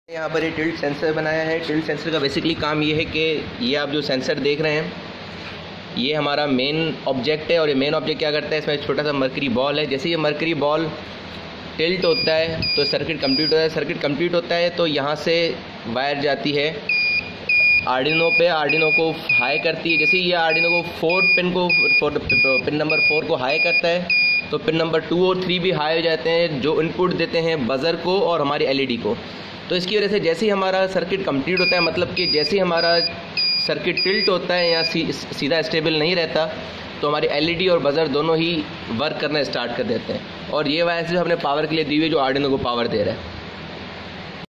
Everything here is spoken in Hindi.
यहाँ पर ये टिल्ट सेंसर बनाया है। टिल्ट सेंसर का बेसिकली काम ये है कि ये आप जो सेंसर देख रहे हैं ये हमारा मेन ऑब्जेक्ट है, और ये मेन ऑब्जेक्ट क्या करता है, इसमें एक छोटा सा मरकरी बॉल है। जैसे ये मरकरी बॉल टिल्ट होता है तो सर्किट कंप्लीट होता है। सर्किट कंप्लीट होता है तो यहाँ से वायर जाती है आर्डिनो पे, आर्डिनो को हाई करती है। जैसे ये आर्डिनो को पिन नंबर 4 को हाई करता है तो पिन नंबर 2 और 3 भी हाई हो जाते हैं, जो इनपुट देते हैं बज़र को और हमारी एलईडी को। तो इसकी वजह से जैसे ही हमारा सर्किट कंप्लीट होता है, मतलब कि जैसे ही हमारा सर्किट टिल्ट होता है या सीधा स्टेबल नहीं रहता, तो हमारी एलईडी और बज़र दोनों ही वर्क करना स्टार्ट कर देते हैं। और ये वायर सिर्फ हमने पावर के लिए दी हुई, जो आर्डिनो को पावर दे रहा है।